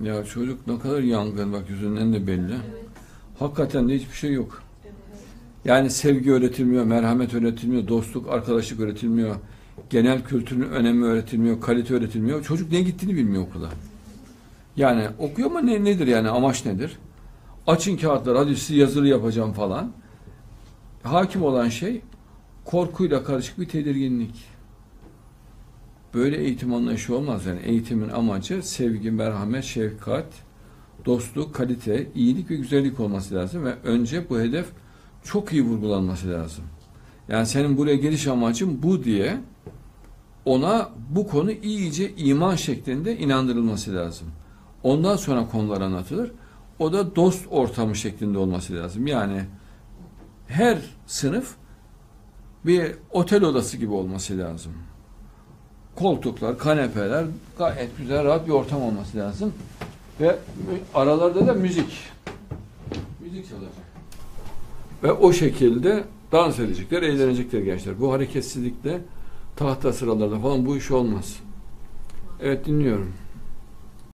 Ya çocuk ne kadar yangın, bak yüzünden de belli. Hakikaten de hiçbir şey yok. Yani sevgi öğretilmiyor, merhamet öğretilmiyor, dostluk, arkadaşlık öğretilmiyor. Genel kültürün önemi öğretilmiyor, kalite öğretilmiyor. Çocuk ne gittiğini bilmiyor okula. Yani okuyor ama nedir yani, amaç nedir? Açın kağıtlar, hadi sizi yazılı yapacağım falan. Hakim olan şey korkuyla karışık bir tedirginlik. Böyle eğitim anlayışı olmaz yani. Eğitimin amacı sevgi, merhamet, şefkat, dostluk, kalite, iyilik ve güzellik olması lazım ve önce bu hedef çok iyi vurgulanması lazım. Yani senin buraya geliş amacın bu diye ona bu konu iyice iman şeklinde inandırılması lazım. Ondan sonra konular anlatılır. O da dost ortamı şeklinde olması lazım. Yani her sınıf bir otel odası gibi olması lazım. Koltuklar, kanepeler, gayet güzel, rahat bir ortam olması lazım. Ve aralarda da müzik. Müzik çalacak. Ve o şekilde dans edecekler, eğlenecekler gençler. Bu hareketsizlikle tahta sıralarda falan bu iş olmaz. Evet, dinliyorum.